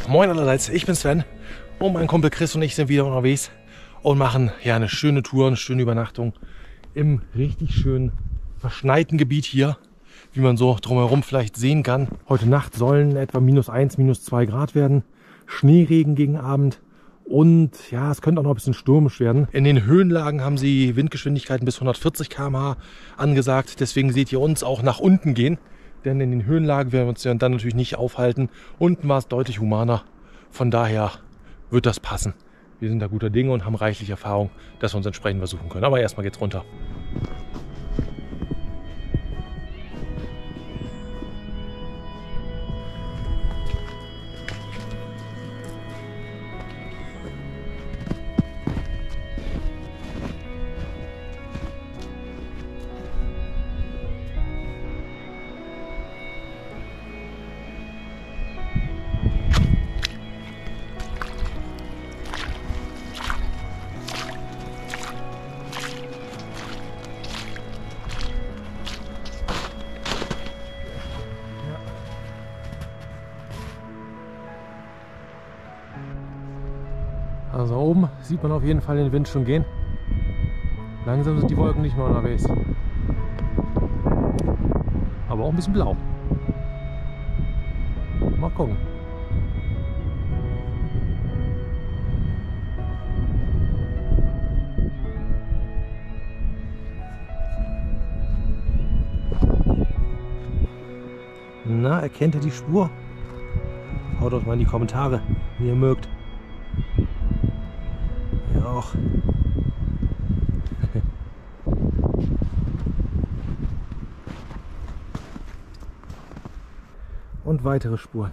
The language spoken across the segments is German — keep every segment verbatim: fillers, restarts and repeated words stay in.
Moin allerseits, ich bin Sven und mein Kumpel Chris und ich sind wieder unterwegs und machen ja eine schöne Tour, eine schöne Übernachtung im richtig schönen verschneiten Gebiet hier, wie man so drumherum vielleicht sehen kann. Heute Nacht sollen etwa minus eins, minus zwei Grad werden, Schneeregen gegen Abend und ja, es könnte auch noch ein bisschen stürmisch werden. In den Höhenlagen haben sie Windgeschwindigkeiten bis hundertvierzig Kilometer pro Stunde angesagt, deswegen seht ihr uns auch nach unten gehen. Denn in den Höhenlagen werden wir uns ja dann natürlich nicht aufhalten. Unten war es deutlich humaner. Von daher wird das passen. Wir sind da guter Dinge und haben reichlich Erfahrung, dass wir uns entsprechend versuchen können. Aber erstmal geht's runter. Also oben sieht man auf jeden Fall den Wind schon gehen. Langsam sind die Wolken nicht mehr unterwegs. Aber auch ein bisschen blau. Mal gucken. Na, erkennt ihr die Spur? Haut doch mal in die Kommentare, wie ihr mögt. Ja auch. Und weitere Spuren.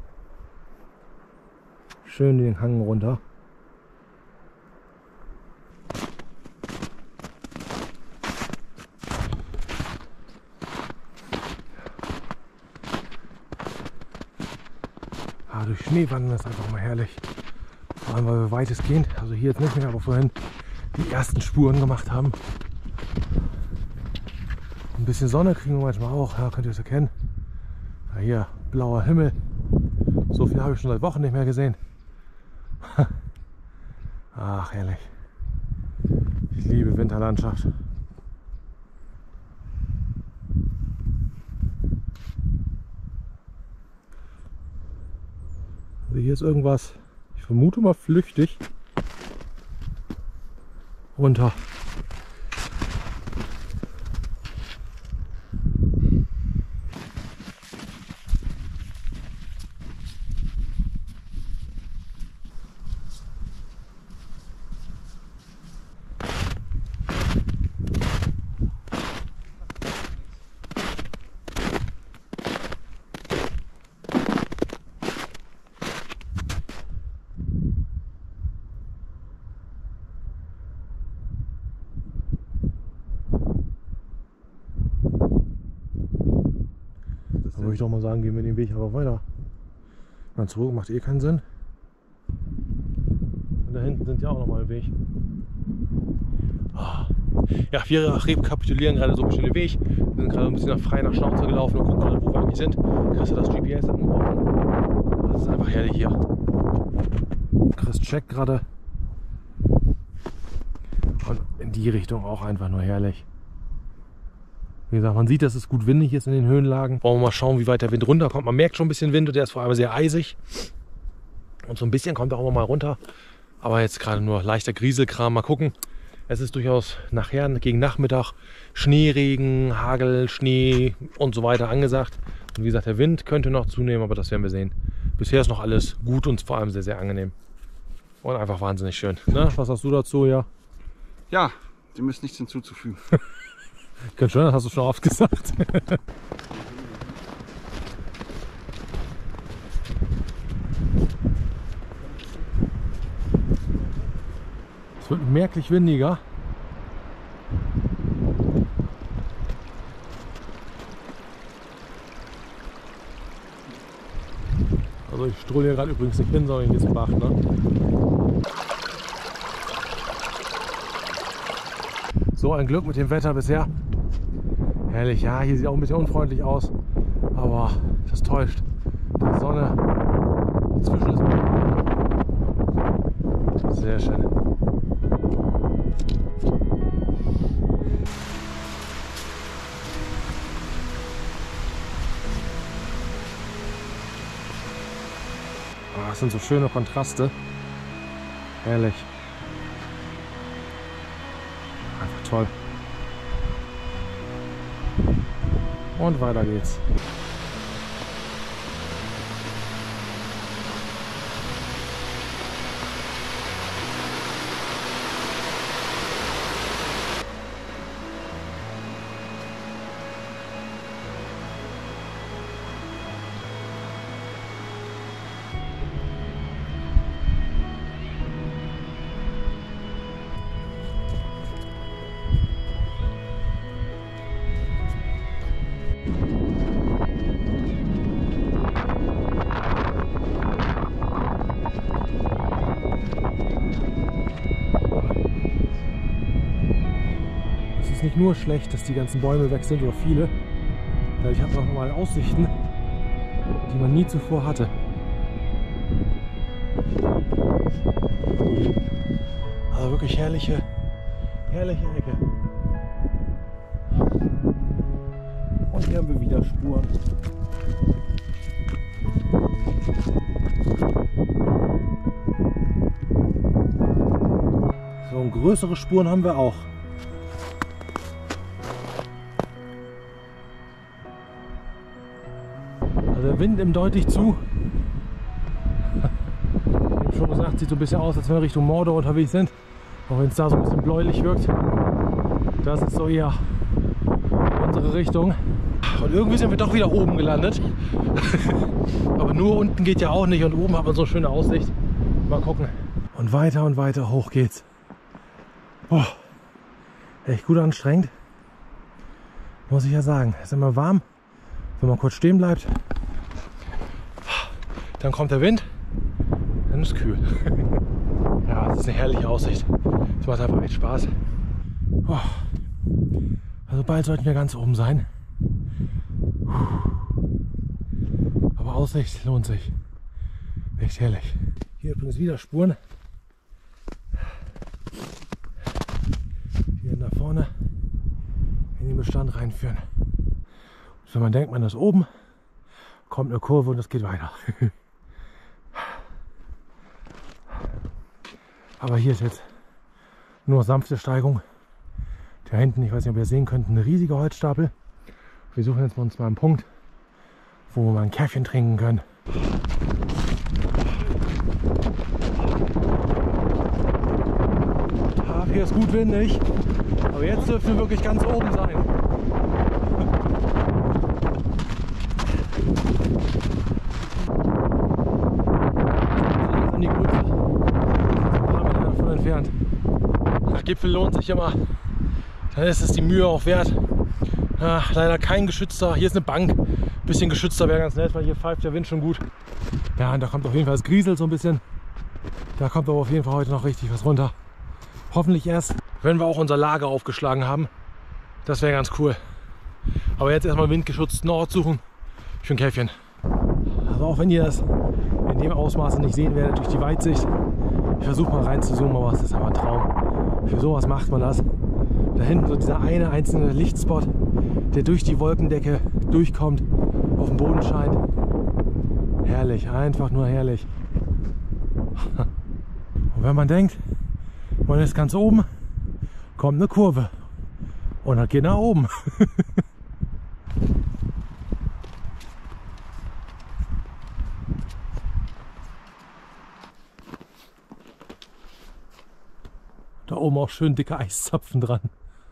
Schön den Hang runter. Ah, durch Schnee wandern ist einfach mal herrlich. Vor allem, weil wir weitestgehend, also hier jetzt nicht mehr, aber vorhin die ersten Spuren gemacht haben. Ein bisschen Sonne kriegen wir manchmal auch, ja, könnt ihr es erkennen. Ja, hier, blauer Himmel. So viel habe ich schon seit Wochen nicht mehr gesehen. Ach, herrlich. Ich liebe Winterlandschaft. Also hier ist irgendwas, ich vermute mal flüchtig, runter. Würde ich doch mal sagen, gehen wir den Weg aber weiter. Mal zurück macht eh keinen Sinn. Und da hinten sind ja auch noch mal ein Weg. Oh. Ja, wir rekapitulieren gerade so ein bisschen den Weg. Wir sind gerade ein bisschen nach frei nach Schnauze gelaufen und gucken gerade, wo wir eigentlich sind. Chris hat das G P S angeworfen. Das ist einfach herrlich hier. Chris checkt gerade. Und in die Richtung auch einfach nur herrlich. Wie gesagt, man sieht, dass es gut windig ist in den Höhenlagen. Wollen wir mal schauen, wie weit der Wind runterkommt. Man merkt schon ein bisschen Wind und der ist vor allem sehr eisig. Und so ein bisschen kommt er auch mal runter. Aber jetzt gerade nur leichter Grieselkram. Mal gucken. Es ist durchaus nachher gegen Nachmittag Schneeregen, Hagel, Schnee und so weiter angesagt. Und wie gesagt, der Wind könnte noch zunehmen, aber das werden wir sehen. Bisher ist noch alles gut und vor allem sehr, sehr angenehm. Und einfach wahnsinnig schön. Na, was hast du dazu, ja? Ja, dem ist nichts hinzuzufügen. Ganz schön, das hast du schon oft gesagt. Es wird merklich windiger. Also ich strole hier gerade übrigens nicht hin, sondern hier ist ein Bach, ne? So ein Glück mit dem Wetter bisher. Herrlich, ja, hier sieht auch ein bisschen unfreundlich aus, aber das täuscht. Die Sonne Zwischen ist sehr schön. Oh, das sind so schöne Kontraste. Herrlich. Einfach toll. Und weiter geht's. Nicht nur schlecht, dass die ganzen Bäume weg sind oder viele. Ich habe noch mal Aussichten, die man nie zuvor hatte. Also wirklich herrliche, herrliche Ecke. Und hier haben wir wieder Spuren. So, und größere Spuren haben wir auch. Der Wind nimmt deutlich zu. Ich habe schon gesagt, sieht so ein bisschen aus, als wenn wir Richtung Mordor unterwegs sind. Auch wenn es da so ein bisschen bläulich wirkt. Das ist so eher unsere Richtung. Und irgendwie sind wir doch wieder oben gelandet. Aber nur unten geht ja auch nicht und oben hat man so eine schöne Aussicht. Mal gucken. Und weiter und weiter hoch geht's. Boah, echt gut anstrengend. Muss ich ja sagen. Es ist immer warm, wenn man kurz stehen bleibt. Dann kommt der Wind, dann ist es kühl. Ja, das ist eine herrliche Aussicht. Es macht einfach echt Spaß. Also bald sollten wir ganz oben sein. Aber Aussicht lohnt sich. Echt herrlich. Hier übrigens wieder Spuren. Hier da vorne in den Bestand reinführen. Und wenn man denkt, man ist oben, kommt eine Kurve und es geht weiter. Aber hier ist jetzt nur sanfte Steigung. Da hinten, ich weiß nicht, ob ihr sehen könnt, ein riesiger Holzstapel. Wir suchen jetzt uns mal einen Punkt, wo wir mal ein Käffchen trinken können. Ah, hier ist gut windig, aber jetzt dürfen wir wirklich ganz oben sein. Die Grüße. Ein paar Meter davon entfernt. Der Gipfel lohnt sich immer. Dann ist es die Mühe auch wert. Ja, leider kein geschützter. Hier ist eine Bank. Ein bisschen geschützter wäre ganz nett, weil hier pfeift der Wind schon gut. Ja, und da kommt auf jeden Fall das Grieselt so ein bisschen. Da kommt aber auf jeden Fall heute noch richtig was runter. Hoffentlich erst, wenn wir auch unser Lager aufgeschlagen haben. Das wäre ganz cool. Aber jetzt erstmal windgeschützten Ort suchen für ein Käffchen. Also auch wenn ihr das in dem Ausmaße nicht sehen werdet durch die Weitsicht. Ich versuche mal rein zu zoomen, aber es ist einfach ein Traum. Für sowas macht man das. Da hinten so dieser eine einzelne Lichtspot, der durch die Wolkendecke durchkommt, auf den Boden scheint. Herrlich, einfach nur herrlich. Und wenn man denkt, man ist ganz oben, kommt eine Kurve und dann geht nach oben. Da oben auch schön dicke Eiszapfen dran.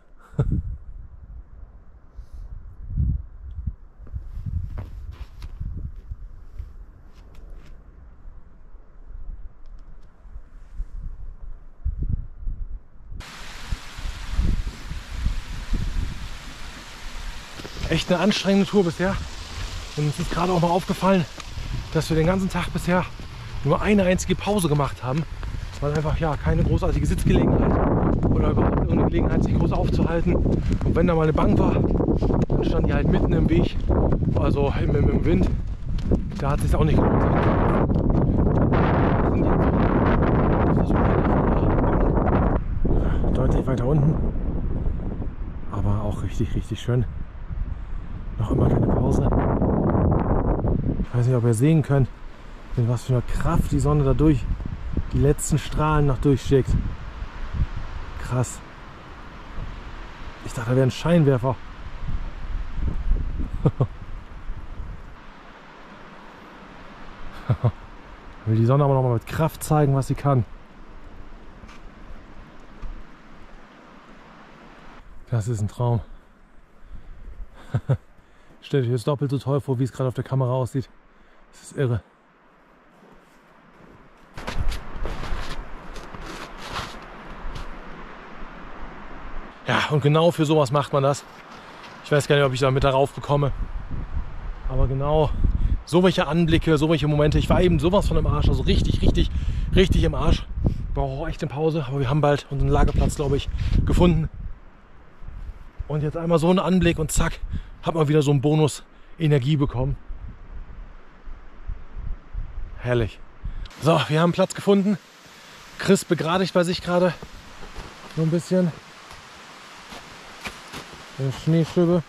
Echt eine anstrengende Tour bisher. Und uns ist gerade auch mal aufgefallen, dass wir den ganzen Tag bisher nur eine einzige Pause gemacht haben. Weil einfach ja keine großartige Sitzgelegenheit oder überhaupt irgendeine Gelegenheit, sich groß aufzuhalten. Und wenn da mal eine Bank war, dann stand die halt mitten im Weg, also im, im, im Wind. Da hat es sich auch nicht gelohnt. so deutlich weiter unten. Aber auch richtig, richtig schön. Noch immer keine Pause. Ich weiß nicht, ob ihr sehen könnt, mit was für einer Kraft die Sonne dadurch die letzten Strahlen noch durchschickt. Krass. Ich dachte, da wäre ein Scheinwerfer. Will die Sonne aber noch mal mit Kraft zeigen, was sie kann. Das ist ein Traum. Stellt euch das doppelt so toll vor, wie es gerade auf der Kamera aussieht. Das ist irre. Ja, und genau für sowas macht man das. Ich weiß gar nicht, ob ich damit darauf bekomme. Aber genau so welche Anblicke, so welche Momente. Ich war eben sowas von im Arsch, also richtig, richtig, richtig im Arsch. Brauche auch echt eine Pause, aber wir haben bald unseren Lagerplatz, glaube ich, gefunden. Und jetzt einmal so einen Anblick und zack, hat man wieder so einen Bonus Energie bekommen. Herrlich. So, wir haben Platz gefunden. Chris begradigt bei sich gerade so ein bisschen. Eine Schneeschübe.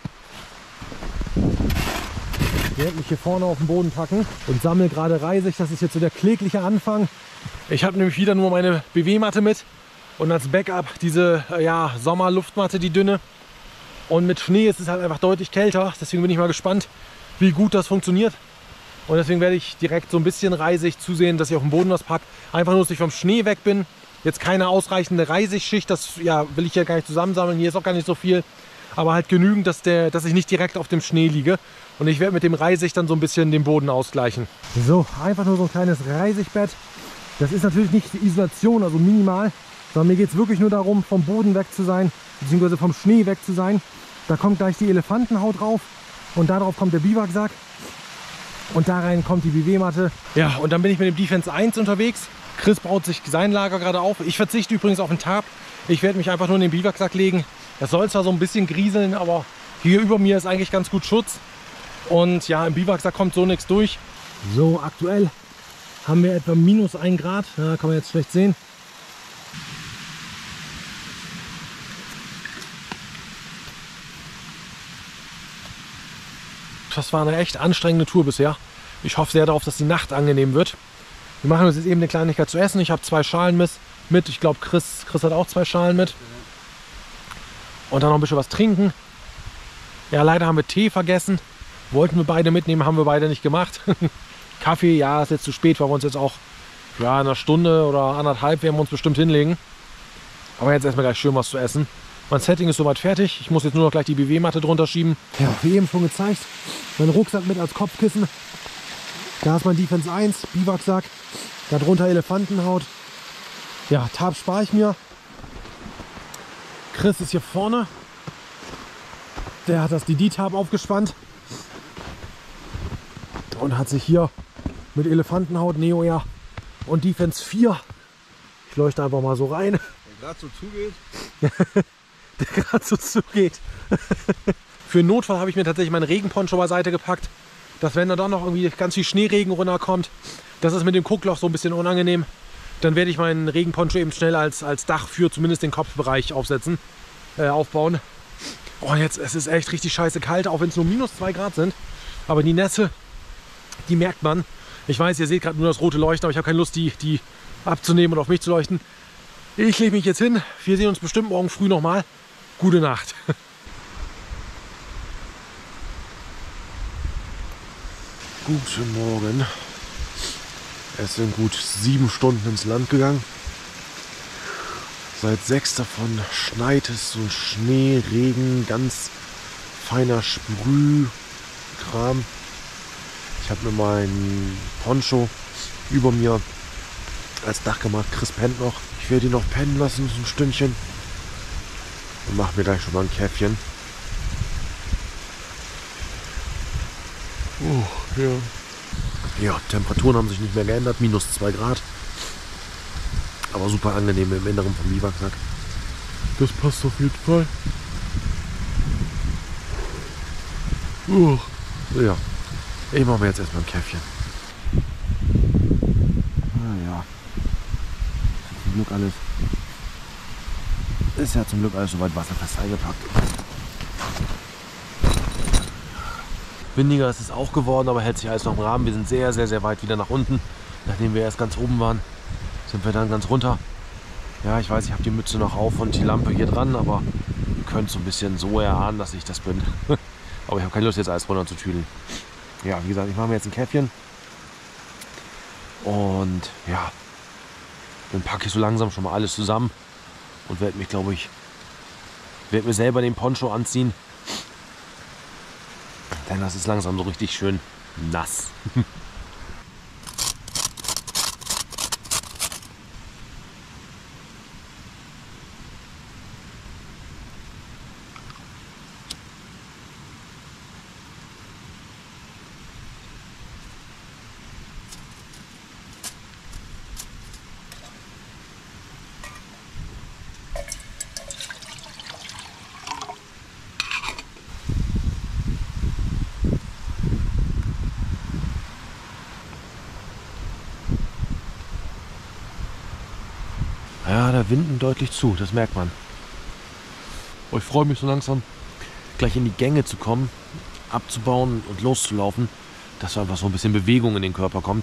Ich werde mich hier vorne auf den Boden packen und sammle gerade Reisig. Das ist jetzt so der klägliche Anfang. Ich habe nämlich wieder nur meine B W-Matte mit und als Backup diese ja, Sommerluftmatte, die dünne. Und mit Schnee ist es halt einfach deutlich kälter. Deswegen bin ich mal gespannt, wie gut das funktioniert. Und deswegen werde ich direkt so ein bisschen Reisig zusehen, dass ich auf dem Boden was packe. Einfach nur, dass ich vom Schnee weg bin. Jetzt keine ausreichende Reisigschicht. Das ja, will ich ja gar nicht zusammensammeln. Hier ist auch gar nicht so viel. Aber halt genügend, dass, der, dass ich nicht direkt auf dem Schnee liege. Und ich werde mit dem Reisig dann so ein bisschen den Boden ausgleichen. So, einfach nur so ein kleines Reisigbett. Das ist natürlich nicht Isolation, also minimal. Sondern mir geht es wirklich nur darum, vom Boden weg zu sein. Beziehungsweise vom Schnee weg zu sein. Da kommt gleich die Elefantenhaut drauf. Und darauf kommt der Biwaksack. Und da rein kommt die B W-Matte. Ja, und dann bin ich mit dem Defense eins unterwegs. Chris baut sich sein Lager gerade auf. Ich verzichte übrigens auf den Tarp. Ich werde mich einfach nur in den Biwaksack legen. Das soll zwar so ein bisschen grieseln, aber hier über mir ist eigentlich ganz gut Schutz. Und ja, im Biwaksack kommt so nichts durch. So, aktuell haben wir etwa minus ein Grad. Ja, kann man jetzt schlecht sehen. Das war eine echt anstrengende Tour bisher. Ich hoffe sehr darauf, dass die Nacht angenehm wird. Wir machen uns jetzt eben eine Kleinigkeit zu essen. Ich habe zwei Schalen mit. Ich glaube, Chris, Chris hat auch zwei Schalen mit. Und dann noch ein bisschen was trinken. Ja, leider haben wir Tee vergessen. Wollten wir beide mitnehmen, haben wir beide nicht gemacht. Kaffee, ja, ist jetzt zu spät, weil wir uns jetzt auch ja, in einer Stunde oder anderthalb werden wir uns bestimmt hinlegen. Aber jetzt erstmal gleich schön was zu essen. Mein Setting ist soweit fertig. Ich muss jetzt nur noch gleich die B W-Matte drunter schieben. Ja, wie eben schon gezeigt, mein Rucksack mit als Kopfkissen. Da ist mein Defense eins, Biwaksack. Darunter Elefantenhaut. Ja, Tarp spare ich mir. Chris ist hier vorne. Der hat das D D-Tarp aufgespannt. Und hat sich hier mit Elefantenhaut, Neo Air und Defense vier. Ich leuchte einfach mal so rein. Der gerade so zugeht. Der gerade so zugeht. Für den Notfall habe ich mir tatsächlich meinen Regenponcho beiseite gepackt. Dass wenn da dann noch irgendwie ganz viel Schneeregen runterkommt, das ist mit dem Guckloch so ein bisschen unangenehm. Dann werde ich meinen Regenponcho eben schnell als, als Dach für zumindest den Kopfbereich aufsetzen, äh, aufbauen. Oh, jetzt es ist echt richtig scheiße kalt, auch wenn es nur minus zwei Grad sind. Aber die Nässe, die merkt man. Ich weiß, ihr seht gerade nur das rote Leuchten, aber ich habe keine Lust, die, die abzunehmen und auf mich zu leuchten. Ich lege mich jetzt hin. Wir sehen uns bestimmt morgen früh nochmal. Gute Nacht. Guten Morgen. Es sind gut sieben Stunden ins Land gegangen. Seit sechs davon schneit es, so Schnee, Regen, ganz feiner Sprühkram. Ich habe mir meinen Poncho über mir als Dach gemacht. Chris pennt noch. Ich werde ihn noch pennen lassen, so ein Stündchen. Und mache mir gleich schon mal ein Käffchen. Oh, ja. Ja, Temperaturen haben sich nicht mehr geändert, minus zwei Grad. Aber super angenehm im Inneren vom Biwaksack. Das passt auf jeden Fall. Uh, ja, ich mache mir jetzt erstmal ein Käffchen. Ah ja. zum Glück alles. Ist ja zum Glück alles soweit wasserfest eingepackt. Windiger ist es auch geworden, aber hält sich alles noch im Rahmen. Wir sind sehr, sehr, sehr weit wieder nach unten. Nachdem wir erst ganz oben waren, sind wir dann ganz runter. Ja, ich weiß, ich habe die Mütze noch auf und die Lampe hier dran, aber ihr könnt so ein bisschen so erahnen, dass ich das bin. Aber ich habe keine Lust, jetzt alles runter zu tüdeln. Ja, wie gesagt, ich mache mir jetzt ein Käffchen. Und ja, dann packe ich so langsam schon mal alles zusammen und werde mich, glaube ich, werde mir selber den Poncho anziehen. Denn das ist langsam so richtig schön nass. Ja, da winden deutlich zu, das merkt man. Oh, ich freue mich so langsam, gleich in die Gänge zu kommen, abzubauen und loszulaufen, dass einfach so ein bisschen Bewegung in den Körper kommt.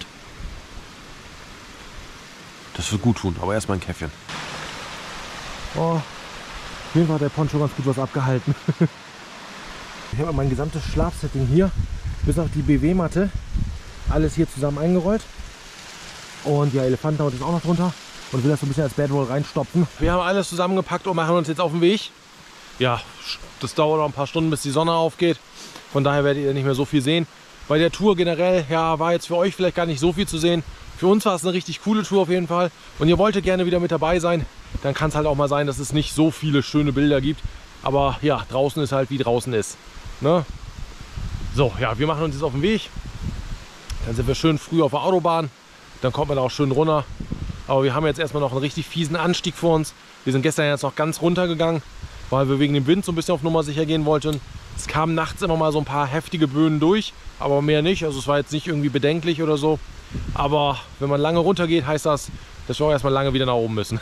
Das wird gut tun, aber erstmal ein Käffchen. Oh, auf jeden Fall hat der Poncho ganz gut was abgehalten. Ich habe mein gesamtes Schlafsetting hier, bis auf die B W-Matte, alles hier zusammen eingerollt. Und ja, Elefantenhaut ist auch noch drunter. Und will das so ein bisschen als Bedroll reinstopfen. Wir haben alles zusammengepackt und machen uns jetzt auf den Weg. Ja, das dauert noch ein paar Stunden, bis die Sonne aufgeht. Von daher werdet ihr nicht mehr so viel sehen. Bei der Tour generell, ja, war jetzt für euch vielleicht gar nicht so viel zu sehen. Für uns war es eine richtig coole Tour auf jeden Fall. Und ihr wolltet gerne wieder mit dabei sein. Dann kann es halt auch mal sein, dass es nicht so viele schöne Bilder gibt. Aber ja, draußen ist halt wie draußen ist. Ne? So, ja, wir machen uns jetzt auf den Weg. Dann sind wir schön früh auf der Autobahn. Dann kommt man da auch schön runter. Aber wir haben jetzt erstmal noch einen richtig fiesen Anstieg vor uns. Wir sind gestern jetzt noch ganz runter gegangen, weil wir wegen dem Wind so ein bisschen auf Nummer sicher gehen wollten. Es kamen nachts immer mal so ein paar heftige Böen durch, aber mehr nicht. Also es war jetzt nicht irgendwie bedenklich oder so. Aber wenn man lange runter geht, heißt das, dass wir auch erstmal lange wieder nach oben müssen.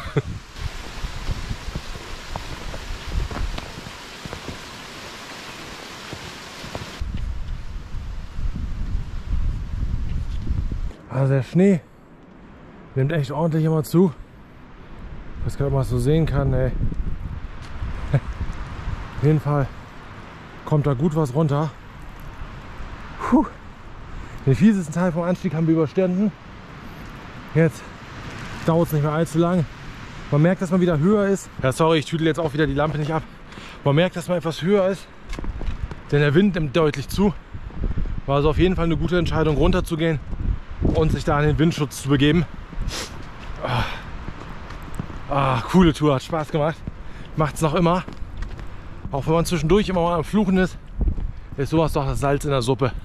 Also der Schnee nimmt echt ordentlich immer zu. Das kann man so sehen kann, ey. Auf jeden Fall kommt da gut was runter. Puh. Den fiesesten Teil vom Anstieg haben wir überstanden. Jetzt dauert es nicht mehr allzu lang. Man merkt, dass man wieder höher ist. Ja, sorry, ich tüdel jetzt auch wieder die Lampe nicht ab. Man merkt, dass man etwas höher ist, denn der Wind nimmt deutlich zu. War also auf jeden Fall eine gute Entscheidung, runter zu gehen und sich da an den Windschutz zu begeben. Ah, ah, coole Tour, hat Spaß gemacht. Macht es noch immer. Auch wenn man zwischendurch immer mal am Fluchen ist, ist sowas doch das Salz in der Suppe.